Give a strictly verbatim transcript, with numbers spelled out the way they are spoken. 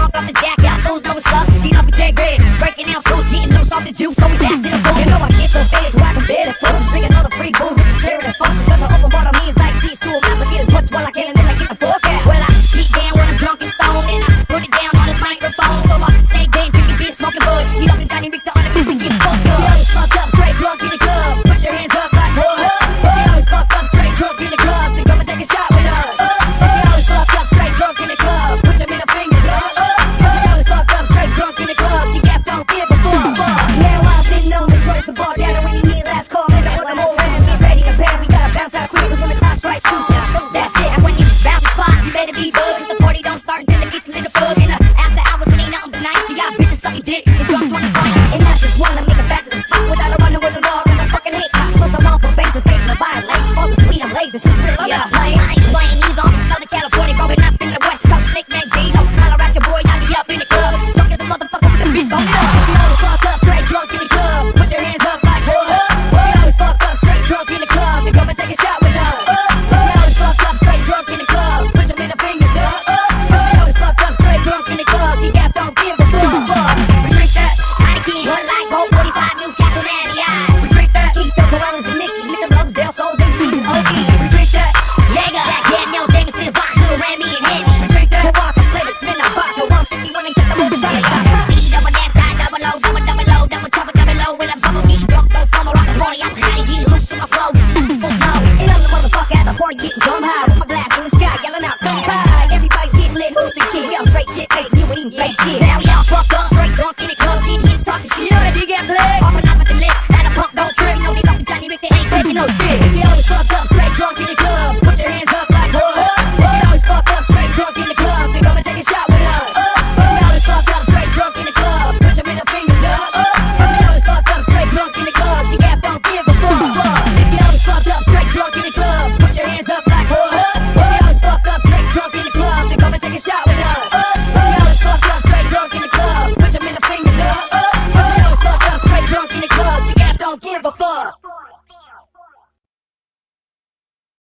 fuck up the jack, yeah, fools know what's up. Get up with J Red, breaking out fools, getting loose off the juice, always acting a fool. You know I get so fed, so I can bear the focus. Drinking all the free booze, it's cheering and function. Cause I open water means like cheese to a mouth. I get as much while I can and then I get the fuck out. Well, I get down when I'm drunk and stoned, and I put it down on this microphone. So I stay game, drinking beer, smoking bud. Get up and Johnny Richter on the beat and get fucked up. You always fucked up, straight drunk in the club. Put your hands up like what? You always fucked up, straight drunk in the club. Then come and take a shot with us. You always fucked up, straight drunk in the club. Put your middle fingers up. You always fucked up, straight drunk in the club. You got don't give a fuck. Now I've been known to close the bar down, and when you need last call, then I put the whole round and get ready to pair. We gotta bounce out quick, 'cause when the clock strikes two, now that's it. And when you bounce the spot, you better be bug, 'cause the party don't start until it gets lit a bug. And a